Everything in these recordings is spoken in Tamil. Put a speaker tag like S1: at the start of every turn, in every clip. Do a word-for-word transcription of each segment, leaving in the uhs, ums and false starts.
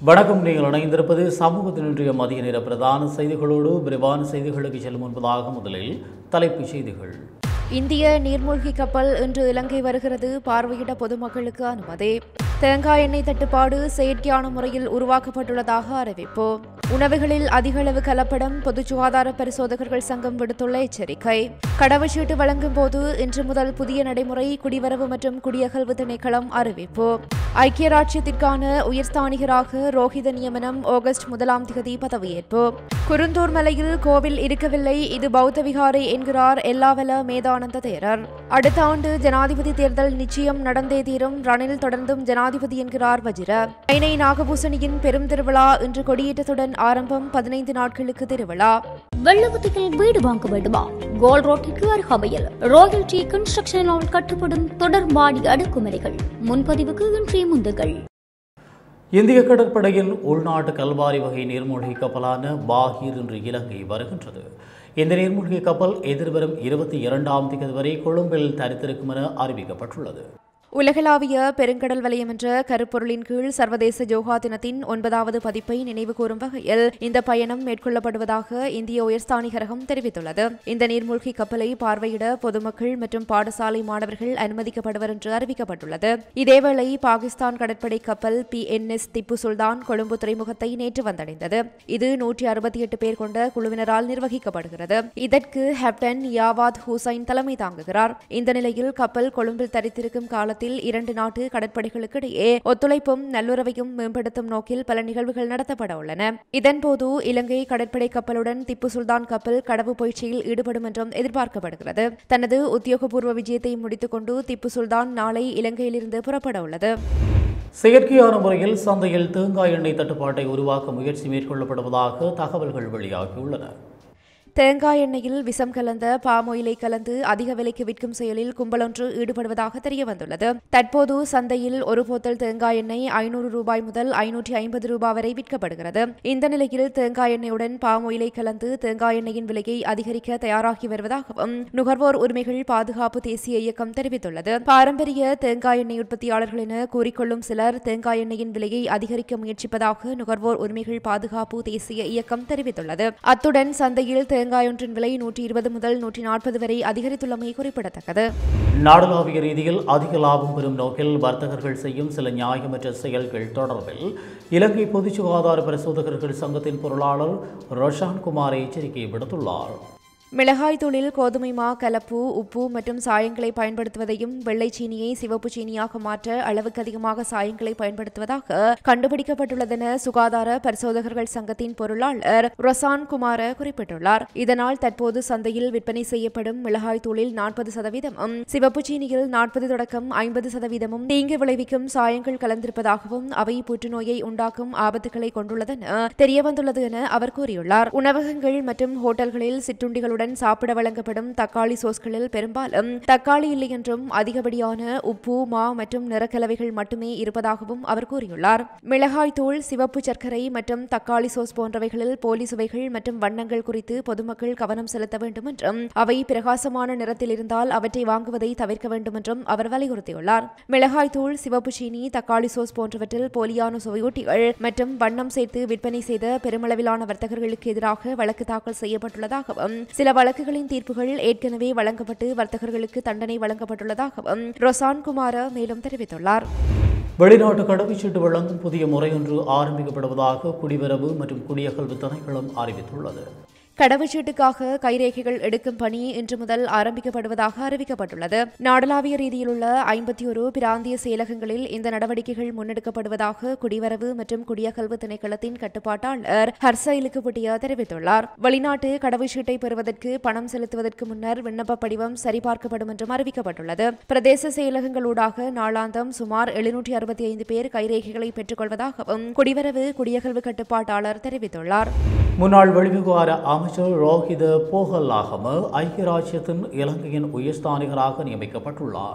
S1: வணக்கம். நீங்கள் இணைந்திருப்பது சமூகத்தின் இன்றைய மதிய நேர பிரதான செய்திகளோடு விரிவான செய்திகளுக்கு செல்லும் முன்பதாக முதலில் தலைப்புச் செய்திகள்.
S2: இந்திய நீர்மூழ்கி கப்பல் இன்று இலங்கை வருகிறது. பார்வையிட பொதுமக்களுக்கு அனுமதி. தேங்காய் எண்ணெய் தட்டுப்பாடு செயற்கையான முறையில் உருவாக்கப்பட்டுள்ளதாக அறிவிப்பு. உணவுகளில் அதிகளவு கலப்படம் பொது சுகாதார பரிசோதகர்கள் சங்கம் விடுத்துள்ள எச்சரிக்கை. கடவுச்சீட்டு வழங்கும் போது இன்று முதல் புதிய நடைமுறை குடிவரவு மற்றும் குடியகல்வு திணைக்களம் அறிவிப்பு. ஐக்கிய ராஜ்யத்திற்கான உயர்ஸ்தானிகராக ரோஹித நியமனம் ஆகஸ்ட் முதலாம் தேதி பதவியேற்பு. குருந்தூர் மலையில் கோவில் இருக்கவில்லை, இது பௌத்த விகாரை என்கிறார் எல்லாவல மேதானந்த தேரர். அடுத்த ஆண்டு ஜனாதிபதி தேர்தல் நிச்சயம் நடந்தே தீரும், ரணில் தொடர்ந்தும் ஜனாதிபதி என்கிறார் வஜிர. ஐனை நாகபூசணியின் பெரும் திருவிழா இன்று கொடியேற்றத்துடன் ஆரம்பம். பதினைந்து நாட்களுக்கு திருவிழா.
S3: வெள்ளவத்தியில் வீடு வாங்க வேண்டுமா? கோல் ரோட்டிற்கு அருகாமையில் ராயல் டி கன்ஸ்ட்ரக்ஷனால் கட்டப்படும் தொடர் மாடி அடுக்குமுறைகள். முன்பதிவுக்கு இன்றைய முந்துகள்.
S1: இந்திய கடற்படையின் உள்நாட்டு கல்வாரி வகை நீர்மூழ்கி கப்பலான பாகீர் இன்று இலங்கை வருகின்றது. இந்த நீர்மூழ்கி கப்பல் எதிர்வரும் இருபத்தி இரண்டாம் தேதி வரை கொழும்பில் தரித்திருக்கும் என அறிவிக்கப்பட்டுள்ளது.
S2: உலகளாவிய பெருங்கடல் வலயம் என்ற கருப்பொருளின் கீழ் சர்வதேச யோகா தினத்தின் ஒன்பதாவது பதிப்பை நினைவுகூரும் வகையில் இந்த பயணம் மேற்கொள்ளப்படுவதாக இந்திய உயர்ஸ்தானிகரகம் தெரிவித்துள்ளது. இந்த நீர்மூழ்கி கப்பலை பார்வையிட பொதுமக்கள் மற்றும் பாடசாலை மாணவர்கள் அனுமதிக்கப்படுவர் என்று அறிவிக்கப்பட்டுள்ளது. இதேவேளை பாகிஸ்தான் கடற்படை கப்பல் P N S Tipu Sultan Colombo துறைமுகத்தை நேற்று வந்தடைந்தது. இது நூற்றி அறுபத்தி எட்டு பேர் கொண்ட குழுவினரால் நிர்வகிக்கப்படுகிறது. இதற்கு கேப்டன் யாவாத் ஹுசைன் தலைமை தாங்குகிறார். இந்த நிலையில் கப்பல் கொழும்பில் தரித்திருக்கும் காலத்தில் இரண்டு நாட்டு கடற்படைகளுக்கிடையே ஒத்துழைப்பும் நல்லுறவையும் மேம்படுத்தும் நோக்கில் பல நிகழ்வுகள் நடத்தப்பட உள்ளன. இதன்போது இலங்கை கடற்படை கப்பலுடன் திப்பு சுல்தான் கப்பல் கடவு பயிற்சியில் ஈடுபடும் என்றும் எதிர்பார்க்கப்படுகிறது. தனது உத்தியோகபூர்வ விஜயத்தை முடித்துக் கொண்டு திப்பு சுல்தான் நாளை இலங்கையிலிருந்து புறப்பட உள்ளது.
S1: செயற்கையான முறையில் சந்தையில் தேங்காய் எண்ணெய் தட்டுப்பாட்டை உருவாக்க முயற்சி மேற்கொள்ளப்படுவதாக தகவல்கள் வெளியாகியுள்ளன.
S2: தேங்காய் எண்ணெயில் விஷம் கலந்த பாமொயிலை கலந்து அதிக விலைக்கு விற்கும் செயலில் கும்பலொன்று ஈடுபடுவதாக தெரியவந்துள்ளது. தற்போது சந்தையில் ஒரு போத்தல் தேங்காய் எண்ணெய் ஐநூறு ரூபாய் முதல் ஐநூற்றி ஐம்பது ரூபாய் வரை விற்கப்படுகிறது. இந்த நிலையில் தேங்காய் எண்ணெயுடன் பாமொயிலை கலந்து தேங்காய் எண்ணெயின் விலையை அதிகரிக்க தயாராகி வருவதாகவும் நுகர்வோர் உரிமைகள் பாதுகாப்பு தேசிய இயக்கம் தெரிவித்துள்ளது. பாரம்பரிய தேங்காய் எண்ணெய் உற்பத்தியாளர்கள் என கூறிக்கொள்ளும் சிலர் தேங்காய் எண்ணெயின் விலையை அதிகரிக்க முயற்சிப்பதாக நுகர்வோர் உரிமைகள் பாதுகாப்பு தேசிய இயக்கம் தெரிவித்துள்ளது. அத்துடன் சந்தையில் தேங்காயொன்றின் விலை நூற்றி இருபது முதல் நூற்றி நாற்பது வரை அதிகரித்துள்ளமை குறிப்பிடத்தக்கது.
S1: நாடளாவிய ரீதியில் அதிக லாபம் பெறும் நோக்கில் வர்த்தகர்கள் செய்யும் சில நியாயமற்ற செயல்கள் தொடர்பில் இலங்கை பொது சுகாதார பரிசோதகர்கள் சங்கத்தின் பொருளாளர் ரோஷான் குமார் எச்சரிக்கை விடுத்துள்ளார்.
S2: மிளகாய் தூளில் கோதுமை மா கலப்பு உப்பு மற்றும் சாயங்களை பயன்படுத்துவதையும் வெள்ளை சீனியை சிவப்பு சீனியாக மாற்ற அளவுக்கு அதிகமாக சாயங்களை பயன்படுத்துவதாக கண்டுபிடிக்கப்பட்டுள்ளதென சுகாதார பரிசோதகர்கள் சங்கத்தின் பொருளாளர் ரொசான் குமார குறிப்பிட்டுள்ளார். இதனால் தற்போது சந்தையில் விற்பனை செய்யப்படும் மிளகாய் தூளில் நாற்பது சதவீதமும் சிவப்பு சீனியில் நாற்பது தொடக்கம் ஐம்பது சதவீதமும் தீங்கு விளைவிக்கும் சாயங்கள் கலந்திருப்பதாகவும் அவை புற்றுநோயை உண்டாக்கும் ஆபத்துக்களை கொண்டுள்ளதென தெரியவந்துள்ளது என அவர் கூறியுள்ளார். உணவகங்கள் மற்றும் ஹோட்டல்களில் சிற்றுண்டிகளுடன் சாப்பிட வழங்கப்படும் தக்காளி சோஸ்களில் பெரும்பாலும் தக்காளி இல்லை என்றும் அதிகப்படியான உப்பு மா மற்றும் நிறக்கலவைகள் மட்டுமே இருப்பதாகவும் அவர் கூறியுள்ளார். மிளகாய் தூள் சிவப்பு சர்க்கரை மற்றும் தக்காளி சோஸ் போன்றவைகளில் போலி சுவைகள் மற்றும் வண்ணங்கள் குறித்து பொதுமக்கள் கவனம் செலுத்த வேண்டும் என்றும் அவை பிரகாசமான நிறத்தில் இருந்தால் அவற்றை வாங்குவதை தவிர்க்க வேண்டும் என்றும் அவர் வலியுறுத்தியுள்ளார். மிளகாய் தூள் சிவப்பு சீனி தக்காளி சோஸ் போன்றவற்றில் போலியான சுவையூட்டிகள் மற்றும் வண்ணம் சேர்த்து விற்பனை செய்த பெருமளவிலான வர்த்தகர்களுக்கு எதிராக வழக்கு தாக்கல் செய்யப்பட்டுள்ளதாகவும் சில வழக்குகளின் தீர்ப்புகள் ஏற்கனவே வழங்கப்பட்டு வர்த்தகர்களுக்கு தண்டனை வழங்கப்பட்டுள்ளதாகவும் ரொசான் குமார மேலும் தெரிவித்துள்ளார்.
S1: வெளிநாட்டு கடவுச்சீட்டு வழங்கும் புதிய முறையொன்று ஆரம்பிக்கப்படுவதாக குடிவரவு மற்றும் குடியகல்வு திணைக்களம் அறிவித்துள்ளது.
S2: கடவுச்சீட்டுக்காக கைரேகைகள் எடுக்கும் பணி இன்று முதல் ஆரம்பிக்கப்படுவதாக அறிவிக்கப்பட்டுள்ளது. நாடளாவிய ரீதியில் உள்ள ஐம்பத்தி ஒரு பிராந்திய செயலகங்களில் இந்த நடவடிக்கைகள் முன்னெடுக்கப்படுவதாக குடிவரவு மற்றும் குடியகல்வு திணைக்களத்தின் கட்டுப்பாட்டாளர் ஹர்சைலுக்கு புட்டியா தெரிவித்துள்ளார். வெளிநாட்டு கடவுச்சீட்டை பெறுவதற்கு பணம் செலுத்துவதற்கு முன்னர் விண்ணப்ப படிவம் சரிபார்க்கப்படும் என்றும் அறிவிக்கப்பட்டுள்ளது. பிரதேச செயலகங்களூடாக நாளாந்தம் சுமார் எழுநூற்றி அறுபத்தி ஐந்து பேர் கைரேகைகளை பெற்றுக் கொள்வதாகவும் குடிவரவு குடியகல்வு கட்டுப்பாட்டாளர் தெரிவித்துள்ளார்.
S1: முன்னாள் வெளிவிவகார அமைச்சர் ரோஹித போகல்லாகம ஐக்கிய ராஜ்யத்தின் இலங்கையின் உயர்ஸ்தானிகராக நியமிக்கப்பட்டுள்ளார்.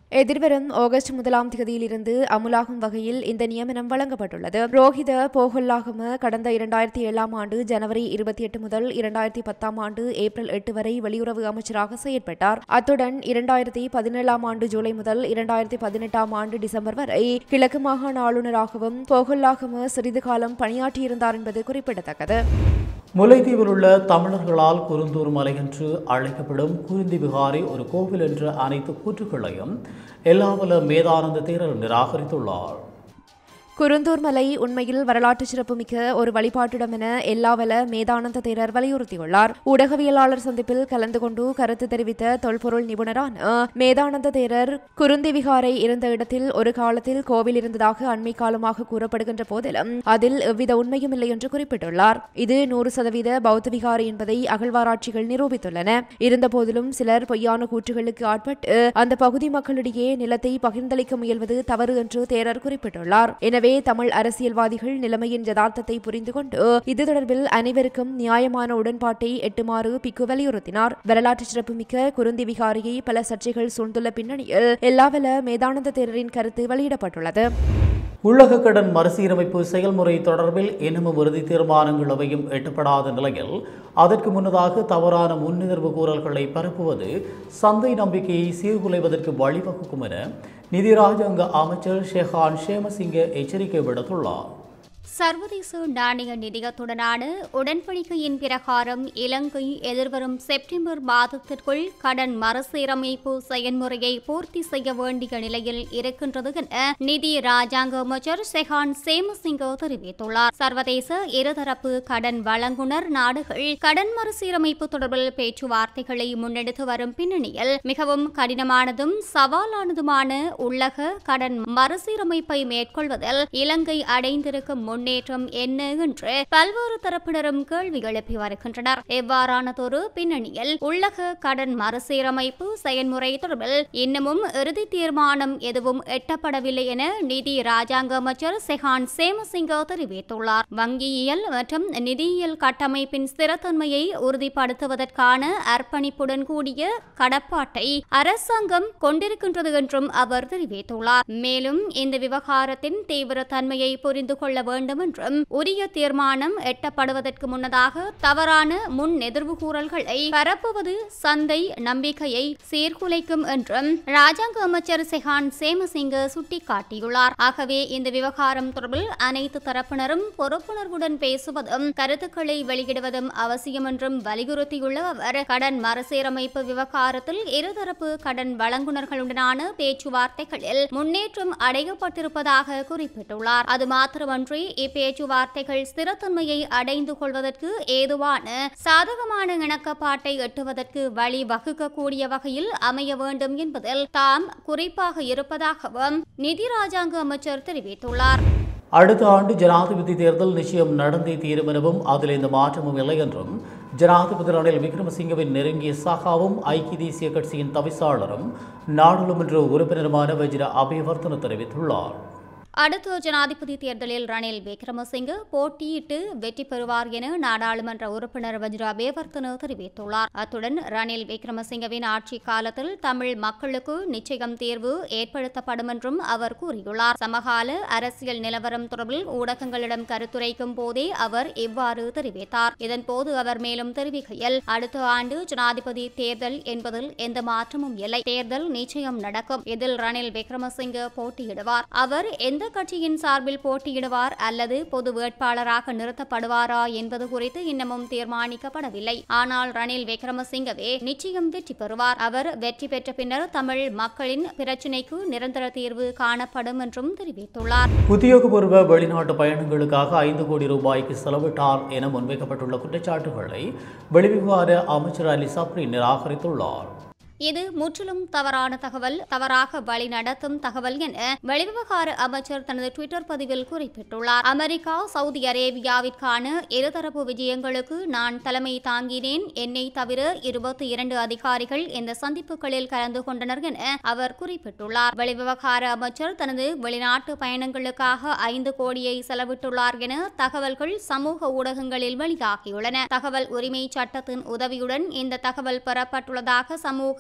S2: எதிர்வரும் ஆகஸ்ட் முதலாம் தேதியிலிருந்து அமுலாகும் வகையில் இந்த நியமனம் வழங்கப்பட்டுள்ளது. ரோஹித போகல்லாகம கடந்த இரண்டாயிரத்தி ஏழாம் ஆண்டு ஜனவரி இருபத்தி எட்டு முதல் இரண்டாயிரத்தி பத்தாம் ஆண்டு ஏப்ரல் எட்டு வரை வெளியுறவு அமைச்சராக செயற்பட்டார். அத்துடன் இரண்டாயிரத்தி பதினேழாம் ஆண்டு ஜூலை முதல் இரண்டாயிரத்தி பதினெட்டாம் ஆண்டு டிசம்பர் வரை கிழக்கு மாகாண ஆளுநராகவும் போகல்லாகம சிறிது காலம் பணியாற்றியிருந்தார் என்பது குறிப்பிடத்தக்கது.
S1: முல்லைத்தீவில் உள்ள தமிழர்களால் குருந்தூர் மலை என்று அழைக்கப்படும் குறிந்தி விகாரை ஒரு கோவில் என்ற அனைத்து கூற்றுக்களையும் எல்லாவல்ல மேதானந்த தேரர் நிராகரித்துள்ளார்.
S2: குருந்தூர் மலை உண்மையில் வரலாற்று சிறப்புமிக்க ஒரு வழிபாட்டிடம் என எல்லாவல மேதானந்த தேரர் வலியுறுத்தியுள்ளார். ஊடகவியலாளர் சந்திப்பில் கலந்து கொண்டு கருத்து தெரிவித்த தொல்பொருள் நிபுணரான மேதானந்த தேரர் குருந்தி விகாரை இருந்த இடத்தில் ஒரு காலத்தில் கோவில் இருந்ததாக அண்மை காலமாக கூறப்படுகின்ற போதிலும் அதில் எவ்வித உண்மையும் இல்லை என்று குறிப்பிட்டுள்ளார். இது நூறு சதவீத பௌத்த விகாரை என்பதை அகழ்வாராய்ச்சிகள் நிரூபித்துள்ளன. இருந்தபோதிலும் சிலர் பொய்யான கூற்றுகளுக்கு ஆட்பட்டு அந்த பகுதி மக்களிடையே நிலத்தை பகிர்ந்தளிக்க முயல்வது தவறு என்று தேரர் குறிப்பிட்டுள்ளார். எனவே தமிழ் அரசியல்வாதிகள் நிலைமையின் யதார்த்தத்தை புரிந்து கொண்டு இது தொடர்பில் அனைவருக்கும் நியாயமான உடன்பாட்டை எட்டுமாறு பிக்கு வலியுறுத்தினார். வரலாற்று சிறப்புமிக்க குருந்தி விகாரியை பல சர்ச்சைகள் சூழ்ந்துள்ள பின்னணியில் எல்லாவல மேதானந்த தேரரின் கருத்து வெளியிடப்பட்டுள்ளது.
S1: உலக கடன் மறுசீரமைப்பு செயல்முறை தொடர்பில் இன்னமும் இறுதி தீர்மானங்கள் எவையும் எட்டப்படாத நிலையில் அதற்கு முன்னதாக தவறான முன்னிதர்வு கூறல்களை பரப்புவது சந்தை நம்பிக்கையை சீர்குலைவதற்கு வழிவகுக்கும் என நிதி ராஜாங்க அமைச்சர் ஷெஹான் ஷேமசிங்க எச்சரிக்கை விடுத்துள்ளார்.
S3: சர்வதேச நாணய நிதியத்துடனான உடன்படிக்கையின் பிரகாரம் இலங்கை எதிர்வரும் செப்டம்பர் மாதத்திற்குள் கடன் மறுசீரமைப்பு செயல்முறையை பூர்த்தி செய்ய வேண்டிய நிலையில் இருக்கின்றது என நிதி ராஜாங்க அமைச்சர் ஷெஹான் ஷேமசிங்க தெரிவித்துள்ளார். சர்வதேச இருதரப்பு கடன் வழங்குனர் நாடுகள் கடன் மறுசீரமைப்பு தொடர்பில் பேச்சுவார்த்தைகளை முன்னெடுத்து வரும் பின்னணியில் மிகவும் கடினமானதும் சவாலானதுமான உள்ளக கடன் மறுசீரமைப்பை மேற்கொள்வதில் இலங்கை அடைந்திருக்கும் முன்னேற்றம் என்ன என்று பல்வேறு தரப்பினரும் கேள்வி எழுப்பி வருகின்றனர். எவ்வாறானதொரு பின்னணியில் உள்ளக கடன் மறுசீரமைப்பு செயல்முறை தொடர்பில் இன்னமும் இறுதி தீர்மானம் எதுவும் எட்டப்படவில்லை என நிதி ராஜாங்க அமைச்சர் ஷெஹான் ஷேமசிங்க தெரிவித்துள்ளார். வங்கியியல் மற்றும் நிதியியல் கட்டமைப்பின் ஸ்திரத்தன்மையை உறுதிப்படுத்துவதற்கான அர்ப்பணிப்புடன் கூடிய கடப்பாட்டை அரசாங்கம் கொண்டிருக்கின்றது என்றும் அவர் தெரிவித்துள்ளார். மேலும் இந்த விவகாரத்தின் தீவிர தன்மையை புரிந்து கொள்ள வேண்டும் என்றும் உரிய தீர்மானம் எட்டப்படுவதற்கு முன்னதாக தவறான முன் எதிர்வு கூறல்களை பரப்புவது சந்தை நம்பிக்கையை சீர்குலைக்கும் என்றும் ராஜாங்க அமைச்சர் ஷெஹான் ஷேமசிங்க சுட்டிக்காட்டியுள்ளார். ஆகவே இந்த விவகாரம் தொடர்பில் அனைத்து தரப்பினரும் பொறுப்புணர்வுடன் பேசுவதும் கருத்துக்களை வெளியிடுவதும் அவசியம் என்றும் வலியுறுத்தியுள்ள அவர் கடன் மறுசீரமைப்பு விவகாரத்தில் இருதரப்பு கடன் வழங்குனர்களுடனான பேச்சுவார்த்தைகளில் முன்னேற்றம் அடையப்பட்டிருப்பதாக குறிப்பிட்டுள்ளார். அது மாத்திரமன்றி இப்பேச்சுவார்த்தைகள் ஸ்திரத்தன்மையை அடைந்து கொள்வதற்கு ஏதுவான சாதகமான இணக்கப்பாட்டை எட்டுவதற்கு வழி வகுக்கக்கூடிய வகையில் அமைய வேண்டும் என்பதில் தாம் குறிப்பாக இருப்பதாகவும் நிதி ராஜாங்க அமைச்சர் தெரிவித்துள்ளார்.
S1: அடுத்த ஆண்டு ஜனாதிபதி தேர்தல் நிச்சயம் நடந்தே தீரும் எனவும் அதில் எந்த மாற்றமும் இல்லை என்றும் ஜனாதிபதி ரணில் விக்ரமசிங்கவின் நெருங்கிய சகாவும் ஐக்கிய தேசிய கட்சியின் தவிசாளரும் நாடாளுமன்ற உறுப்பினருமான வஜிர அபேவர்தன தெரிவித்துள்ளார்.
S3: அடுத்த ஜனாதிபதி தேர்தலில் ரணில் விக்ரமசிங்க போட்டியிட்டு வெற்றி பெறுவார் என நாடாளுமன்ற உறுப்பினர் வஜிர அபேவர்தன தெரிவித்துள்ளார். அத்துடன் ரணில் விக்ரமசிங்கவின் ஆட்சி காலத்தில் தமிழ் மக்களுக்கு நிச்சயம் தீர்வு ஏற்படுத்தப்படும் என்றும் அவர் கூறியுள்ளார். சமகால அரசியல் நிலவரம் தொடர்பில் ஊடகங்களிடம் கருத்துரைக்கும் போதே அவர் இவ்வாறு தெரிவித்தார். இதன்போது அவர் மேலும் தெரிவிக்கையில் அடுத்த ஆண்டு ஜனாதிபதி தேர்தல் என்பதில் எந்த மாற்றமும் இல்லை. தேர்தல் நிச்சயம் நடக்கும். இதில் ரணில் விக்ரமசிங்க போட்டியிடுவார். அவர் எந்த கட்சியின் சார்பில் போட்டியிடுவார் அல்லது பொது வேட்பாளராக நிறுத்தப்படுவாரா என்பது குறித்து இன்னமும் தீர்மானிக்கப்படவில்லை. ஆனால் ரணில் விக்ரமசிங்கவே நிச்சயம் வெற்றி பெறுவார். அவர் வெற்றி பெற்ற பின்னர் தமிழ் மக்களின் பிரச்சினைக்கு நிரந்தர தீர்வு காணப்படும் என்றும் தெரிவித்துள்ளார்.
S1: உத்தியோகபூர்வ வெளிநாட்டு பயணங்களுக்காக ஐந்து கோடி ரூபாய்க்கு செலவிட்டார் என முன்வைக்கப்பட்டுள்ள குற்றச்சாட்டுகளை வெளிவிவகார அமைச்சர் அலி சப்ரி நிராகரித்துள்ளார்.
S3: இது முற்றிலும் தவறான தகவல், தவறாக வழி நடத்தும் தகவல் என வெளிவிவகார அமைச்சர் தனது ட்விட்டர் பதிவில் குறிப்பிட்டுள்ளார். அமெரிக்கா, சவுதி அரேபியாவிற்கான இருதரப்பு விஜயங்களுக்கு நான் தலைமை தாங்கினேன். என்னை தவிர இருபத்தி இரண்டு அதிகாரிகள் இந்த சந்திப்புகளில் கலந்து கொண்டனர் என அவர் குறிப்பிட்டுள்ளார். வெளிவிவகார அமைச்சர் தனது வெளிநாட்டு பயணங்களுக்காக ஐந்து கோடியை செலவிட்டுள்ளார் என தகவல்கள் சமூக ஊடகங்களில் வெளியாகியுள்ளன. தகவல் உரிமை சட்டத்தின் உதவியுடன் இந்த தகவல் பெறப்பட்டுள்ளதாக சமூக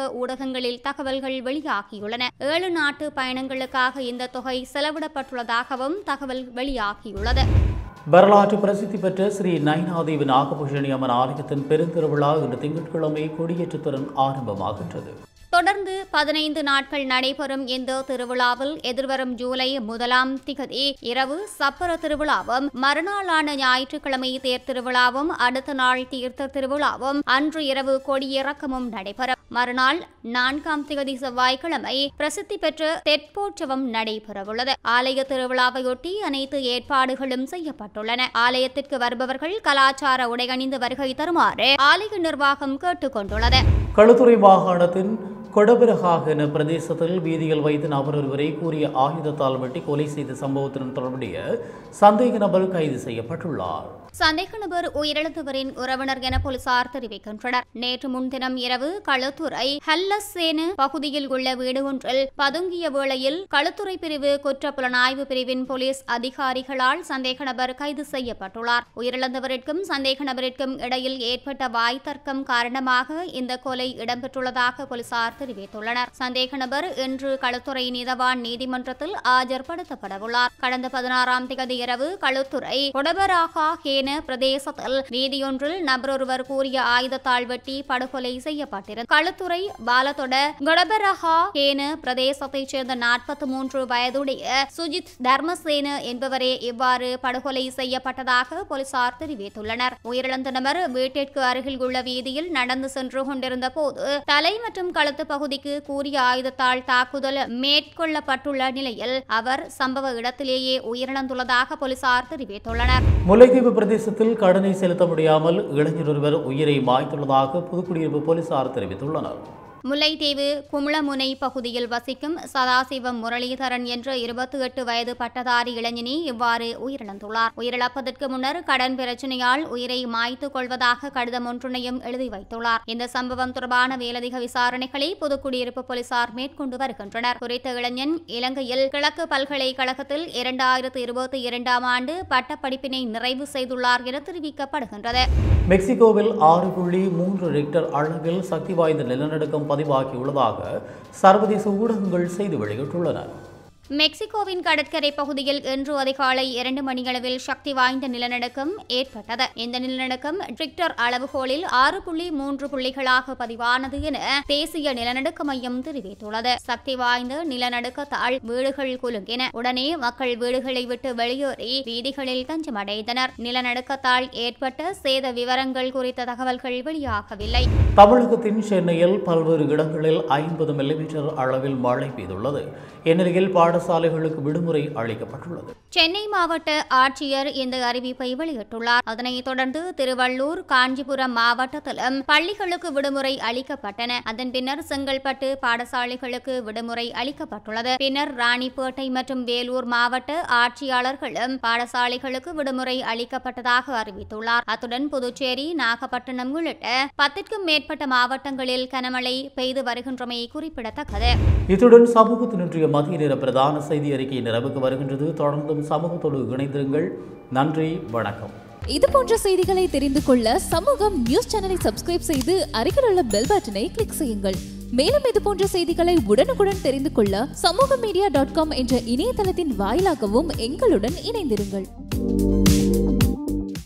S3: சமூக ஊடகங்களில் தகவல்கள் வெளியாகியுள்ளன. ஏழு நாட்டு பயணங்களுக்காக இந்த தொகை செலவிடப்பட்டுள்ளதாகவும் தகவல் வெளியாகியுள்ளது.
S1: வரலாற்று பிரசித்தி பெற்ற ஸ்ரீ நயினாதேவி நாகபூஷணி அம்மன் ஆலயத்தின் பெருந்திருவிழா இன்று திங்கட்கிழமை கொடியேற்றத்துடன் ஆரம்பமாகின்றது.
S3: தொடர்ந்து பதினைந்து நாட்கள் நடைபெறும் இந்த திருவிழாவில் எதிர்வரும் ஜூலை முதலாம் திகதி இரவு சப்பர திருவிழாவும், மறுநாளான ஞாயிற்றுக்கிழமை தேர் திருவிழாவும், அடுத்த நாள் தீர்த்த திருவிழாவும், அன்று இரவு கொடியிறக்கமும் நடைபெறும். மறுநாள் நான்காம் திகதி செவ்வாய்க்கிழமை பிரசித்தி பெற்ற தெற்போற்சவம் நடைபெறவுள்ளது. ஆலய திருவிழாவையொட்டி அனைத்து ஏற்பாடுகளும் செய்யப்பட்டுள்ளன. ஆலயத்திற்கு வருபவர்கள் கலாச்சார உடையணிந்து வருகை தருமாறு ஆலய நிர்வாகம் கேட்டுக் கொண்டுள்ளது.
S1: களுத்துறை மாகாணத்தின் கொடபிரகாகன பிரதேசத்தில் வீதியில் வைத்து நபர் ஒருவரை கூறிய ஆயுதத்தால் வெட்டி கொலை செய்த சம்பவத்துடன் தொடர்புடைய சந்தேக நபர் கைது செய்யப்பட்டுள்ளார்.
S3: சந்தேக நபர் உயிரிழந்தவரின் உறவினர் என போலீசார் தெரிவிக்கின்றனர். நேற்று முன்தினம் இரவு களுத்துறை ஹல்லசேனு பகுதியில் உள்ள வீடு ஒன்றில் பதுங்கிய வேளையில் களுத்துறை பிரிவு குற்ற புலனாய்வு பிரிவின் போலீஸ் அதிகாரிகளால் சந்தேக நபர் கைது செய்யப்பட்டுள்ளார். உயிரிழந்தவருக்கும் சந்தேக நபருக்கும் இடையில் ஏற்பட்ட வாய் தர்க்கம் காரணமாக இந்த கொலை இடம்பெற்றுள்ளதாக போலீசார் தெரிவித்துள்ளனர். சந்தேக நபர் இன்று களுத்துறை நீதவான் நீதிமன்றத்தில் ஆஜர்படுத்தப்படவுள்ளார். கடந்த பதினாறாம் தேதி இரவு களுத்துறை கொடபராகா ஹேன பிரதேசத்தில் வீதியொன்றில் நபரொருவர் கூறிய ஆயுதத்தால் வெட்டி படுகொலை செய்யப்பட்டிருந்தார். களுத்துறை பாலத்தொட கொடபரஹா ஹேன பிரதேசத்தைச் சேர்ந்த நாற்பத்தி மூன்று வயதுடைய சுஜித் தர்மசேன என்பவரே இவ்வாறு படுகொலை செய்யப்பட்டதாக போலீசார் தெரிவித்துள்ளனர். உயிரிழந்த நபர் வீட்டிற்கு அருகில் உள்ள வீதியில் நடந்து சென்று கொண்டிருந்த போது தலை மற்றும் கழுத்து பகுதிக்கு கூறிய ஆயுதத்தால் தாக்குதல் மேற்கொள்ளப்பட்டுள்ள நிலையில் அவர் சம்பவ இடத்திலேயே உயிரிழந்துள்ளதாக போலீசார் தெரிவித்துள்ளனர்.
S1: முல்லைத்தீவு பிரதேசத்தில் கடனை செலுத்த முடியாமல் இளைஞர் ஒருவர் உயிரை மாய்த்துள்ளதாக புதுக்குடியிருப்பு போலீசார் தெரிவித்துள்ளனர்.
S3: முல்லைத்தீவு குமுளமுனை பகுதியில் வசிக்கும் சதாசிவம் முரளிதரன் என்ற இருபத்தி எட்டு வயது பட்டதாரி இளைஞனி இவ்வாறு உயிரிழந்துள்ளார். உயிரிழப்பதற்கு முன்னர் கடன் பிரச்சனையால் உயிரை மாய்த்துக் கொள்வதாக கடிதம் ஒன்றினையும் எழுதி வைத்துள்ளார். இந்த சம்பவம் தொடர்பான மேலதிக விசாரணைகளை புதுக்குடியிருப்பு போலீசார் மேற்கொண்டு வருகின்றனர். குறித்த இளைஞன் இலங்கையில் கிழக்கு பல்கலைக்கழகத்தில் இரண்டாயிரத்தி இருபத்தி இரண்டாம் ஆண்டு பட்டப்படிப்பினை நிறைவு செய்துள்ளார் என தெரிவிக்கப்படுகின்றது.
S1: மெக்சிகோவில் ஆறு புள்ளி மூன்று ரிக்டர் அளவில் சக்தி வாய்ந்த நிலநடுக்கம் பதிவாகியுள்ளதாக சர்வதேச ஊடகங்கள் செய்தி வெளியிட்டுள்ளன.
S3: மெக்சிகோவின் கடற்கரை பகுதியில் இன்று அதிகாலை இரண்டு மணியளவில் சக்தி வாய்ந்த நிலநடுக்கம் ஏற்பட்டது. இந்த நிலநடுக்கம் ரிக்டர் அளவுகோலில் ஆறு புள்ளி மூன்று புள்ளிகளாக பதிவானது என தேசிய நிலநடுக்க மையம் தெரிவித்துள்ளது. சக்தி வாய்ந்த நிலநடுக்கத்தால் வீடுகள் குலுங்கின. உடனே மக்கள் வீடுகளை விட்டு வெளியேறி வீதிகளில் தஞ்சமடைந்தனர். நிலநடுக்கத்தால் ஏற்பட்ட சேத விவரங்கள் குறித்த தகவல்கள் வெளியாகவில்லை.
S1: தமிழகத்தின் சென்னையில் பல்வேறு இடங்களில் ஐம்பது மில்லிமீட்டர் அளவில் மழை பெய்துள்ளது. இந்நிலையில் பாடசாலைகளுக்கு விடுமுறை அளிக்கப்பட்டுள்ளது.
S3: சென்னை மாவட்ட ஆட்சியர் இந்த அறிவிப்பை வெளியிட்டுள்ளார். அதனைத் தொடர்ந்து திருவள்ளூர், காஞ்சிபுரம் மாவட்டத்திலும் பள்ளிகளுக்கு விடுமுறை அளிக்கப்பட்டன. அதன் பின்னர் செங்கல்பட்டு பாடசாலைகளுக்கு விடுமுறை அளிக்கப்பட்டுள்ளது. பின்னர் ராணிப்பேட்டை மற்றும் வேலூர் மாவட்ட ஆட்சியாளர்களும் பாடசாலைகளுக்கு விடுமுறை அளிக்கப்பட்டதாக அறிவித்துள்ளார். அத்துடன் புதுச்சேரி, நாகப்பட்டினம் உள்ளிட்ட பத்திற்கும் மேற்பட்ட மாவட்டங்களில் கனமழை பெய்து வருகின்றமை குறிப்பிடத்தக்கது.
S1: இத்துடன் சமூகத்தின் இன்றைய மதிய நேர பிரதான செய்தி அறிக்கை நிறைவுக்கு வருகின்றது. தொடர்ந்தும் சமூகத்தோடு இணைந்திருங்கள். நன்றி, வணக்கம்.
S4: இது போன்ற செய்திகளை தெரிந்து கொள்ள சமூகம் நியூஸ் சேனலை சப்ஸ்கிரைப் செய்து அருகில் உள்ள பெல் பட்டனை கிளிக் செய்யுங்கள். மேலும் இது போன்ற செய்திகளை உடனுக்குடன் தெரிந்து கொள்ள சமூக மீடியா டாட் காம் என்ற இணையதளத்தின் வாயிலாகவும் எங்களுடன் இணைந்திருங்கள்.